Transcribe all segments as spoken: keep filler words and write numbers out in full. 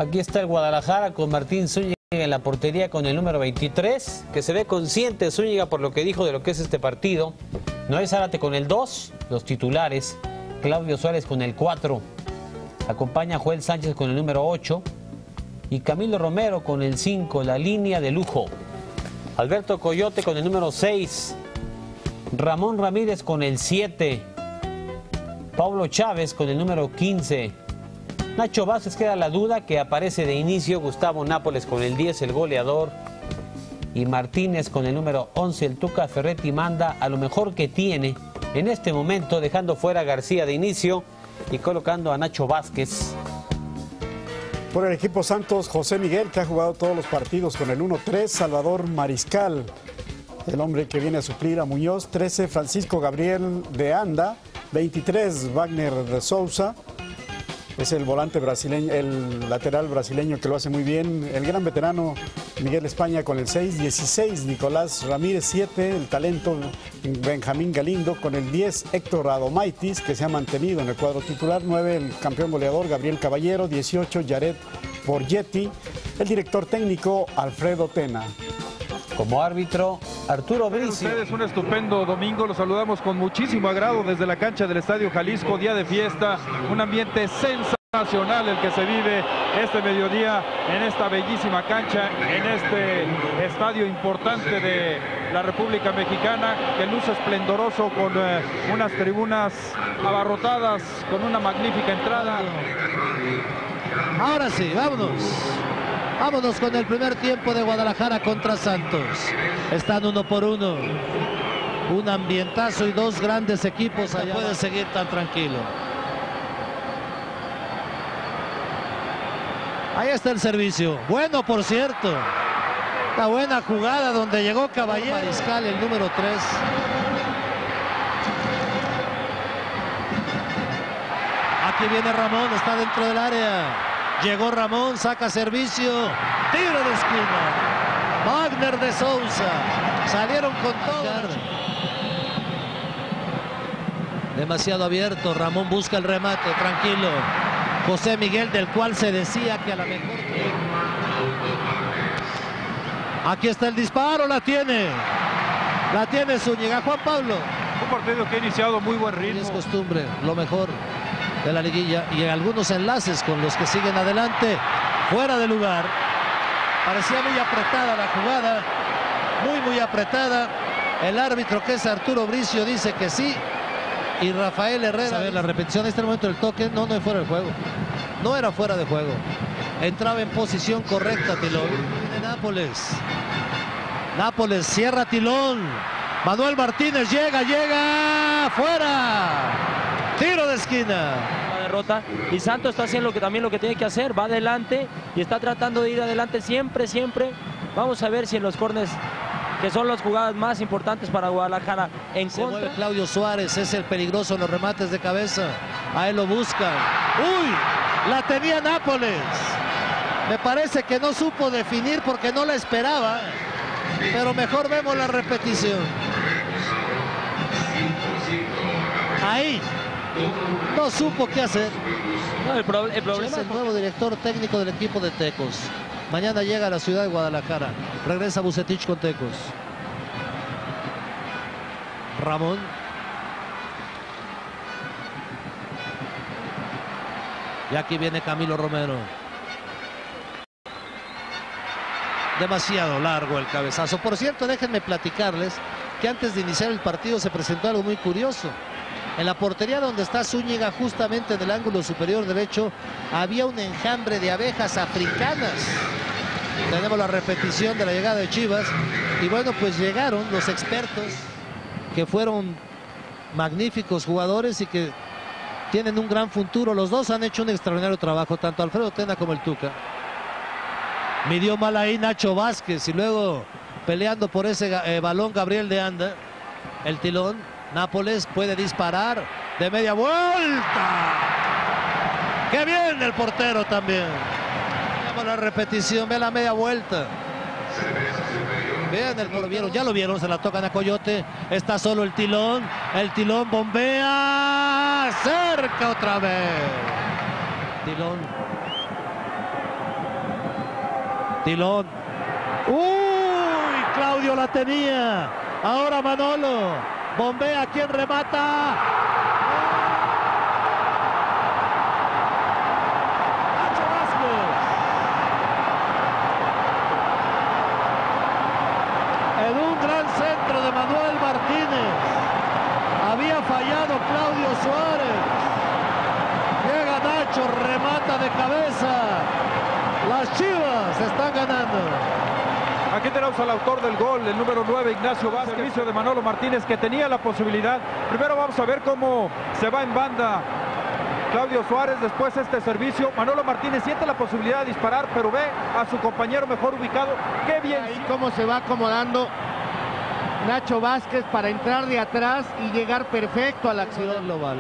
Aquí está el Guadalajara con Martín Zúñiga en la portería con el número veintitrés, que se ve consciente Zúñiga por lo que dijo de lo que es este partido. Noé Zárate con el dos, los titulares. Claudio Suárez con el cuatro. Acompaña a Joel Sánchez con el número ocho. Y Camilo Romero con el cinco, la línea de lujo. Alberto Coyote con el número seis. Ramón Ramírez con el siete. Pablo Chávez con el número quince. Nacho Vázquez queda la duda, que aparece de inicio. Gustavo Nápoles con el diez, el goleador. Y Martínez con el número once. El Tuca Ferretti manda a lo mejor que tiene en este momento, dejando fuera a García de inicio y colocando a Nacho Vázquez. Por el equipo Santos, José Miguel, que ha jugado todos los partidos con el uno tres. Salvador Mariscal, el hombre que viene a suplir a Muñoz. trece, Francisco Gabriel de Anda. veintitrés, Wagner de Souza. Es el volante brasileño, el lateral brasileño que lo hace muy bien. El gran veterano Miguel España con el seis. dieciséis, Nicolás Ramírez. siete, el talento Benjamín Galindo. Con el diez, Héctor Adomaitis, que se ha mantenido en el cuadro titular. nueve, el campeón goleador Gabriel Caballero. dieciocho, Jared Borgetti. El director técnico Alfredo Tena. Como árbitro, Arturo Bricio. Ustedes un estupendo domingo, los saludamos con muchísimo agrado desde la cancha del Estadio Jalisco, día de fiesta, un ambiente sensacional el que se vive este mediodía en esta bellísima cancha, en este estadio importante de la República Mexicana, que luce esplendoroso con eh, unas tribunas abarrotadas, con una magnífica entrada. Ahora sí, vámonos. Vámonos con el primer tiempo de Guadalajara contra Santos. Están uno por uno. Un ambientazo y dos grandes equipos allá. No puede seguir tan tranquilo. Ahí está el servicio. Bueno, por cierto. Una buena jugada donde llegó Caballero. Mariscal, el número tres. Aquí viene Ramón, está dentro del área. Llegó Ramón, saca servicio, tiro de esquina. Wagner de Souza, salieron con todo. Demasiado abierto, Ramón busca el remate, tranquilo. José Miguel, del cual se decía que a la mejor... Aquí está el disparo, la tiene. La tiene Zúñiga. Juan Pablo. Un partido que ha iniciado muy buen ritmo. Es costumbre, lo mejor de la liguilla, y algunos enlaces con los que siguen adelante, fuera de lugar. Parecía muy apretada la jugada, muy muy apretada. El árbitro, que es Arturo Bricio, dice que sí, y Rafael Herrera. A ver la repetición, en este momento el toque no, no es fuera de juego, no era fuera de juego, entraba en posición correcta Tilón. De Nápoles, Nápoles cierra Tilón, Manuel Martínez llega, llega, fuera. Tiro de esquina. La derrota, y Santos está haciendo lo que, también lo que tiene que hacer, va adelante y está tratando de ir adelante siempre, siempre. Vamos a ver si en los corners, que son las jugadas más importantes para Guadalajara, en Se contra. mueve Claudio Suárez, es el peligroso en los remates de cabeza. A él lo buscan. ¡Uy! La tenía Nápoles. Me parece que no supo definir porque no la esperaba. Pero mejor vemos la repetición. Ahí. No supo qué hacer. No, el, pro, el problema es el nuevo director técnico del equipo de Tecos. Mañana llega a la ciudad de Guadalajara. Regresa Vucetich con Tecos. Ramón. Y aquí viene Camilo Romero. Demasiado largo el cabezazo. Por cierto, déjenme platicarles que antes de iniciar el partido se presentó algo muy curioso. En la portería donde está Zúñiga, justamente en el ángulo superior derecho, había un enjambre de abejas africanas. Tenemos la repetición de la llegada de Chivas. Y bueno, pues llegaron los expertos, que fueron magníficos jugadores y que tienen un gran futuro. Los dos han hecho un extraordinario trabajo, tanto Alfredo Tena como el Tuca. Midió mal ahí Nacho Vázquez y luego peleando por ese eh, balón Gabriel de Anda. El Tilón. Nápoles puede disparar de media vuelta. ¡Qué bien el portero también! Veamos la repetición, ve la media vuelta. Vean el lo vieron, ya lo vieron, se la tocan a Coyote. Está solo el Tilón. El Tilón bombea. Cerca otra vez. Tilón. Tilón. ¡Uy! Claudio la tenía. Ahora Manolo. Bombea, ¿quién remata? Nacho Vázquez. En un gran centro de Manuel Martínez. Había fallado Claudio Suárez. Llega Nacho, remata de cabeza. Las Chivas están ganando. Aquí tenemos al autor del gol, el número nueve, Ignacio Vázquez. Servicio de Manolo Martínez, que tenía la posibilidad. Primero vamos a ver cómo se va en banda Claudio Suárez. Después este servicio. Manolo Martínez siente la posibilidad de disparar, pero ve a su compañero mejor ubicado. ¡Qué bien! Ahí cómo se va acomodando Nacho Vázquez para entrar de atrás y llegar perfecto a la acción global.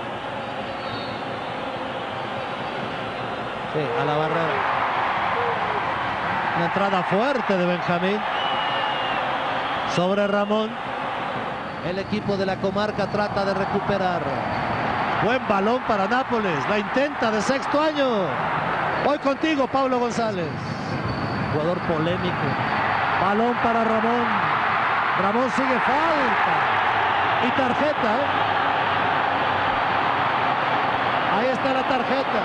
Sí, a la barrera. Una entrada fuerte de Benjamín sobre Ramón. El equipo de la comarca trata de recuperar. Buen balón para Nápoles. La intenta de sexto año. Voy contigo, Pablo González. Jugador polémico. Balón para Ramón. Ramón sigue falta. Y tarjeta, ¿eh? Ahí está la tarjeta.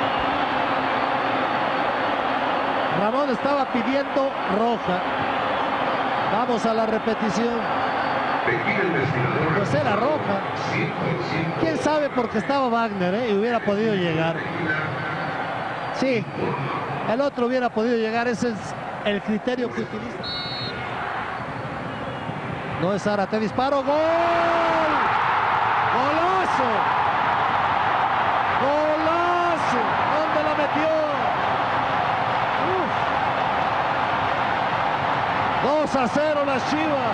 Ramón estaba pidiendo roja. Vamos a la repetición. Pues era roja. Quién sabe, porque estaba Wagner, ¿eh? Y hubiera podido llegar. Sí, el otro hubiera podido llegar. Ese es el criterio que utiliza. No es Zárate, disparo, gol. Golazo. Golazo. ¿Dónde la metió? dos a cero las Chivas.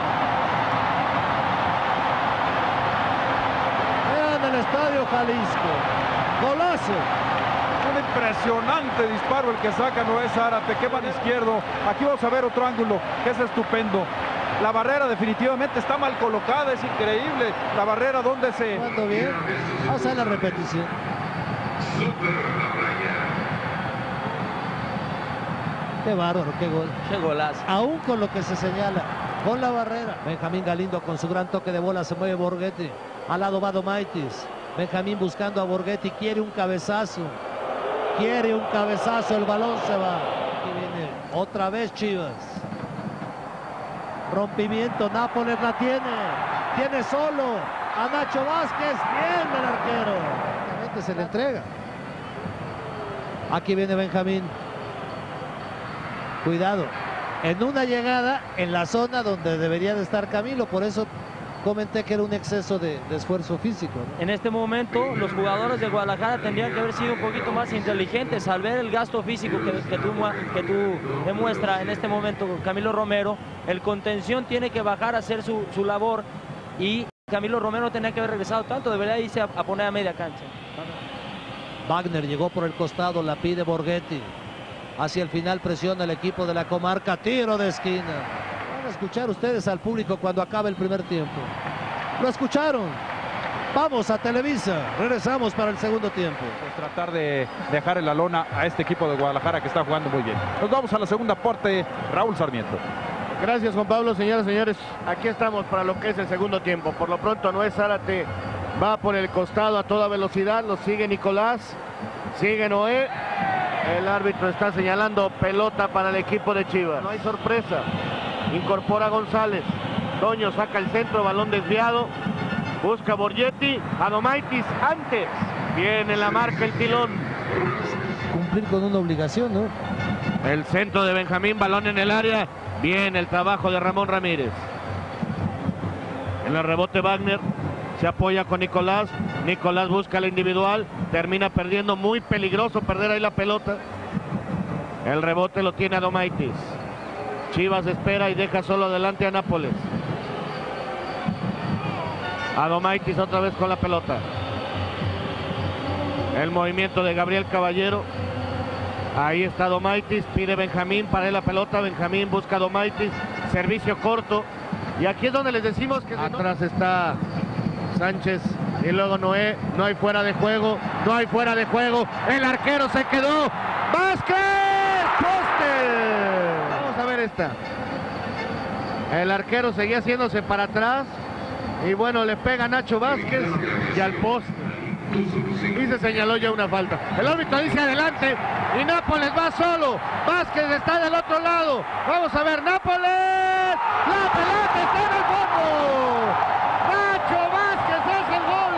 Vean el Estadio Jalisco. Golazo. Un impresionante disparo el que saca Noé Zárate. Qué mano izquierdo. Aquí vamos a ver otro ángulo que es estupendo. La barrera definitivamente está mal colocada. Es increíble. La barrera donde se... Jugando bien. Vamos a ver la repetición. Qué bárbaro, qué gol. Qué golazo. Aún con lo que se señala, con la barrera. Benjamín Galindo con su gran toque de bola, se mueve Borghetti. Al lado va Domaitis. Benjamín buscando a Borghetti, quiere un cabezazo. Quiere un cabezazo, el balón se va. Aquí viene otra vez Chivas. Rompimiento, Nápoles la tiene. Tiene solo a Nacho Vázquez. Bien el arquero. Obviamente se le entrega. Aquí viene Benjamín. Cuidado, en una llegada en la zona donde debería de estar Camilo, por eso comenté que era un exceso de, de esfuerzo físico, ¿no? En este momento los jugadores de Guadalajara tendrían que haber sido un poquito más inteligentes al ver el gasto físico que, que, tú, que tú demuestra en este momento Camilo Romero. El contención tiene que bajar a hacer su, su labor y Camilo Romero tenía que haber regresado tanto, debería irse a, a poner a media cancha. Wagner llegó por el costado, la pide Borghetti. Hacia el final presiona el equipo de la comarca, tiro de esquina. Van a escuchar ustedes al público cuando acabe el primer tiempo. ¿Lo escucharon? Vamos a Televisa, regresamos para el segundo tiempo. Pues tratar de dejar en la lona a este equipo de Guadalajara que está jugando muy bien. Nos vamos a la segunda parte, Raúl Sarmiento. Gracias, Juan Pablo. Señoras y señores, aquí estamos para lo que es el segundo tiempo. Por lo pronto Noé Zárate va por el costado a toda velocidad, lo sigue Nicolás, sigue Noé. El árbitro está señalando pelota para el equipo de Chivas. No hay sorpresa. Incorpora González. Toño saca el centro, balón desviado. Busca Borghetti. Adomaitis antes. Viene la marca el Tilón. Cumplir con una obligación, ¿no? El centro de Benjamín, balón en el área. Bien el trabajo de Ramón Ramírez. En el rebote Wagner. Se apoya con Nicolás. Nicolás busca la individual. Termina perdiendo. Muy peligroso perder ahí la pelota. El rebote lo tiene Adomaitis. Chivas espera y deja solo adelante a Nápoles. Adomaitis otra vez con la pelota. El movimiento de Gabriel Caballero. Ahí está Adomaitis. Pide Benjamín para él la pelota. Benjamín busca a Adomaitis. Servicio corto. Y aquí es donde les decimos que... Atrás está Sánchez y luego Noé. No hay fuera de juego, no hay fuera de juego. El arquero se quedó. ¡Vázquez! ¡Poste! esta. El arquero seguía haciéndose para atrás. Y bueno, le pega Nacho Vázquez y al poste. Y se señaló ya una falta. El árbitro dice adelante y Nápoles va solo. Vázquez está del otro lado. Vamos a ver, Nápoles. La pelota está en el fondo. Nacho Vázquez hace el gol.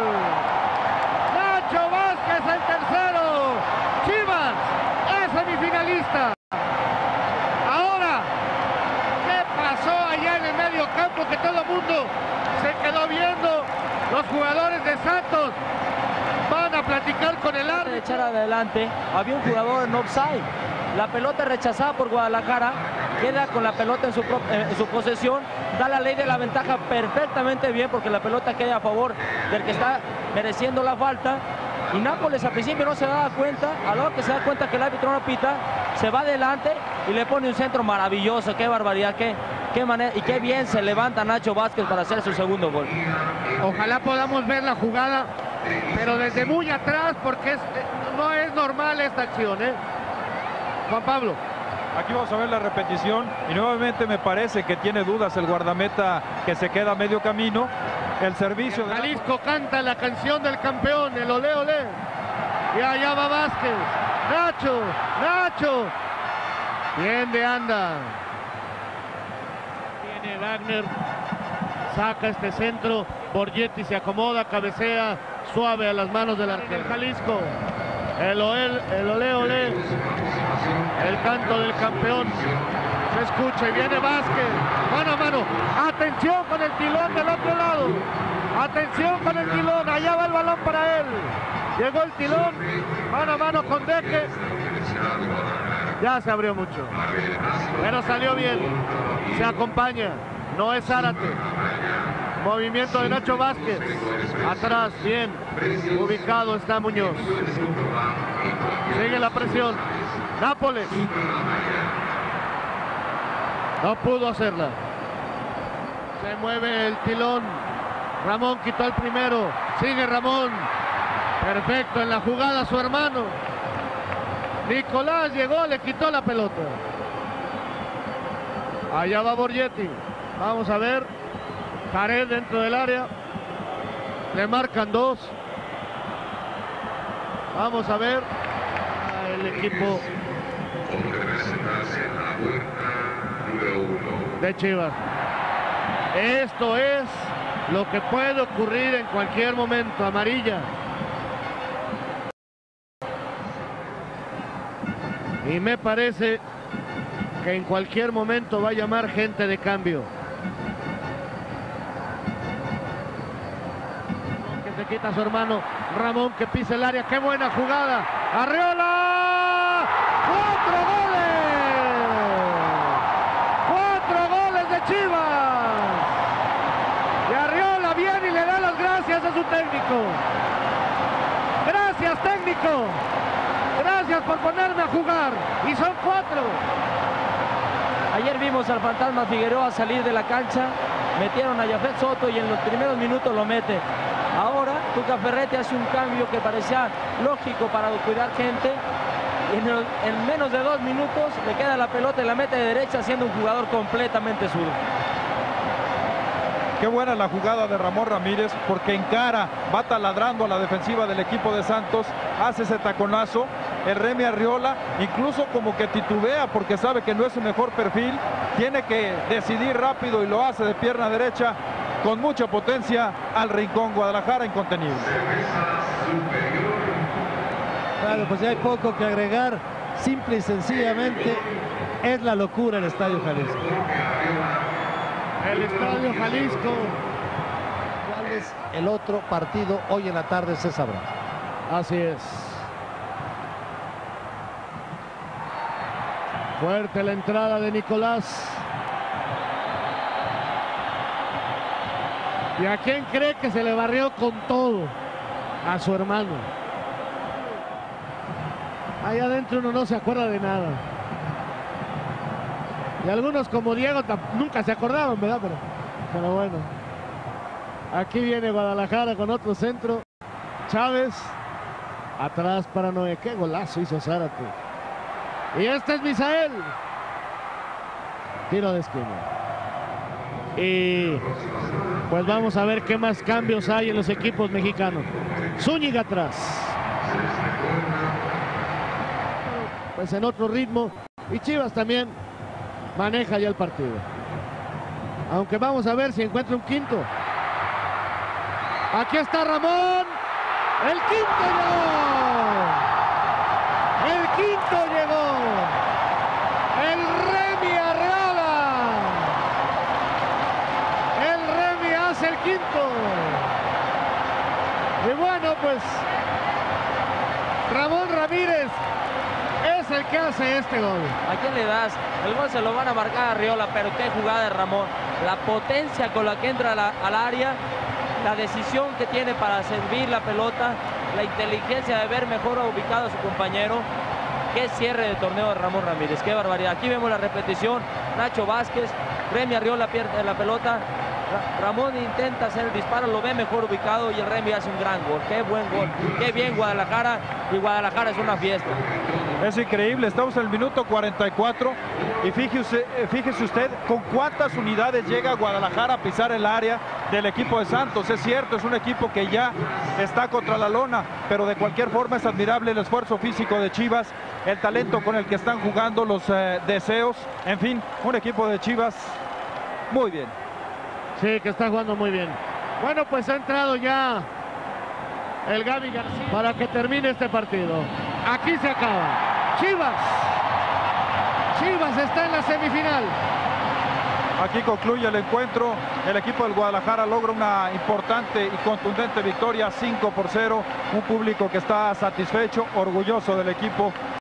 Nacho Vázquez el tercero. Chivas es semifinalista. Ahora, ¿qué pasó allá en el medio campo que todo el mundo se quedó viendo? Los jugadores de Santos van a platicar con el árbitro. De echar adelante, había un jugador en offside. La pelota rechazada por Guadalajara, queda con la pelota en su, en su posesión, da la ley de la ventaja perfectamente bien porque la pelota queda a favor del que está mereciendo la falta. Y Nápoles al principio no se daba cuenta, a la hora que se da cuenta que el árbitro no pita, se va adelante y le pone un centro maravilloso. Qué barbaridad, qué, qué manera y qué bien se levanta Nacho Vázquez para hacer su segundo gol. Ojalá podamos ver la jugada, pero desde muy atrás porque es, no es normal esta acción, ¿eh? Juan Pablo. Aquí vamos a ver la repetición y nuevamente me parece que tiene dudas el guardameta que se queda a medio camino. El servicio de Jalisco canta la canción del campeón, el olé olé. Y allá va Vázquez. Nacho, Nacho. Bien de anda. Viene Wagner. Saca este centro. Borgetti se acomoda, cabecea suave a las manos del arquero. Jalisco. El, el, el olé olé. El canto del campeón. Se escucha y viene Vázquez. Mano a mano. Atención con el tilón del otro lado. Atención con el tilón. Allá va el balón para él. Llegó el tilón. Mano a mano con Deque. Ya se abrió mucho. Pero salió bien. Se acompaña. No es Zárate. Movimiento de Nacho Vázquez. Atrás, bien. Ubicado está Muñoz. Sigue la presión. Nápoles. No pudo hacerla. Se mueve el tilón. Ramón quitó el primero. Sigue Ramón. Perfecto en la jugada su hermano. Nicolás llegó, le quitó la pelota. Allá va Borgetti. Vamos a ver. Pared dentro del área. Le marcan dos. Vamos a ver. El equipo de Chivas. Esto es lo que puede ocurrir en cualquier momento. Amarilla. Y me parece que en cualquier momento va a llamar gente de cambio. Que se quita a su hermano Ramón, que pisa el área. ¡Qué buena jugada! ¡Arriola! ¡Cuatro goles! ¡Cuatro goles de Chivas! Y Arriola viene y le da las gracias a su técnico. ¡Gracias, técnico! Gracias por ponerme a jugar. Y son cuatro. Ayer vimos al fantasma Figueroa salir de la cancha. Metieron a Yafet Soto y en los primeros minutos lo mete. Ahora Tuca Ferretti hace un cambio que parecía lógico para cuidar gente. Y en, el, en menos de dos minutos le queda la pelota y la mete de derecha, siendo un jugador completamente zurdo. Qué buena la jugada de Ramón Ramírez, porque encara, va taladrando a la defensiva del equipo de Santos, hace ese taconazo, el Remy Arriola, incluso como que titubea porque sabe que no es su mejor perfil, tiene que decidir rápido y lo hace de pierna derecha, con mucha potencia al rincón. Guadalajara incontenible. Claro, pues ya hay poco que agregar, simple y sencillamente es la locura el Estadio Jalisco. El Estadio Jalisco. ¿Cuál es el otro partido hoy en la tarde? Se sabrá. Así es. Fuerte la entrada de Nicolás. ¿Y a quién cree que se le barrió con todo? A su hermano. Allá adentro uno no se acuerda de nada. Y algunos como Diego nunca se acordaban, ¿verdad? Pero, pero bueno. Aquí viene Guadalajara con otro centro. Chávez. Atrás para Noé. Qué golazo hizo Zárate. Y este es Misael. Tiro de esquina. Y pues vamos a ver qué más cambios hay en los equipos mexicanos. Zúñiga atrás. Pues en otro ritmo. Y Chivas también maneja ya el partido. Aunque vamos a ver si encuentra un quinto. Aquí está Ramón. El quinto llegó. El quinto llegó. El Remy Arriola. El Remy hace el quinto. Y bueno, pues Ramón Ramírez es el que hace este gol. ¿A quién le das? El gol se lo van a marcar a Arriola, pero qué jugada de Ramón. La potencia con la que entra a la, al área, la decisión que tiene para servir la pelota, la inteligencia de ver mejor ubicado a su compañero. Qué cierre de torneo de Ramón Ramírez, qué barbaridad. Aquí vemos la repetición, Nacho Vázquez, Remy Arriola pierde la pelota, Ra Ramón intenta hacer el disparo, lo ve mejor ubicado y el Remy hace un gran gol. Qué buen gol, qué bien Guadalajara, y Guadalajara es una fiesta. Es increíble, estamos en el minuto cuarenta y cuatro y fíjese, fíjese usted con cuántas unidades llega Guadalajara a pisar el área del equipo de Santos. Es cierto, es un equipo que ya está contra la lona, pero de cualquier forma es admirable el esfuerzo físico de Chivas, el talento con el que están jugando, los eh, deseos, en fin, un equipo de Chivas muy bien. Sí, que está jugando muy bien. Bueno, pues ha entrado ya el Gaby García para que termine este partido. Aquí se acaba. Chivas. Chivas está en la semifinal. Aquí concluye el encuentro. El equipo del Guadalajara logra una importante y contundente victoria, cinco por cero. Un público que está satisfecho, orgulloso del equipo.